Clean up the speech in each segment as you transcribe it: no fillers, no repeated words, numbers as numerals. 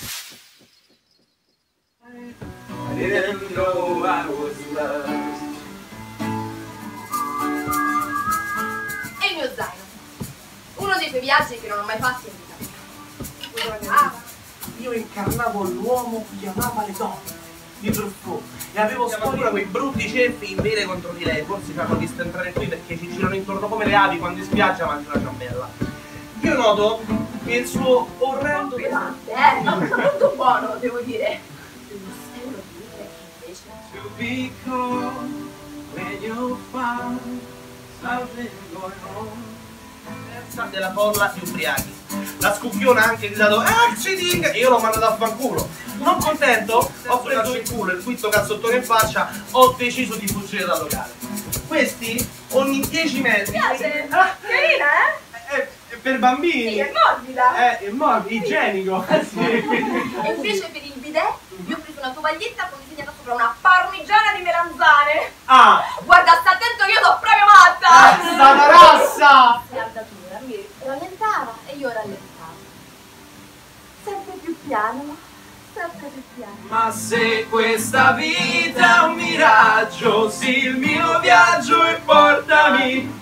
I didn't know I was lost. E il mio zaino. Uno dei tuoi viaggi che non ho mai fatto in vita. Io incarnavo l'uomo che amava le donne di Truffaut e avevo Ancora quei brutti ceppi in vele contro di lei. Forse ci hanno visto entrare qui perché ci girano intorno come le avi quando in spiaggia mangiano la ciambella. Io noto che il suo orrendo Pesante, ma molto buono, devo dire. Lo invece. To be cold when you found something going on. della folla di ubriachi. La scucchiona ha anche gridato accident e io l'ho mandato a fanculo. Non contento, ho preso in culo il quinto cazzottone in faccia, ho deciso di fuggire dal locale. Questi ogni 10 metri. Mi piace? Carina, eh? È per bambini. Sì, è morbida. È morbido, igienico. Sì. E invece per il bidet io ho preso una tovaglietta con disegnata sopra una parmigiana di melanzane. Ah! Guarda, sta attento che io sono proprio matta! Stata rassa! Saldatura, lui rallentava e io rallentavo. Sempre più piano, sempre più piano. Ma se questa vita è un miraggio, sì il mio viaggio e portami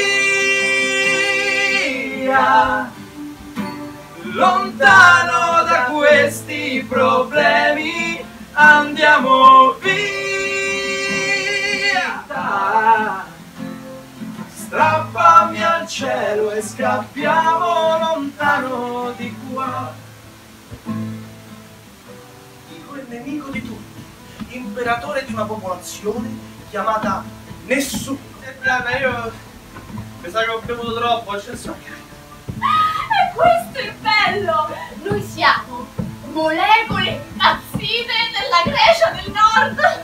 via, lontano da questi problemi, andiamo via. Strappami al cielo e scappiamo lontano di qua. Dico il nemico di tutti, imperatore di una popolazione chiamata Nessuno. Diana, io mi sa che ho bevuto troppo, c'è so. E questo è bello! Noi siamo molecole impazzite della Grecia del Nord!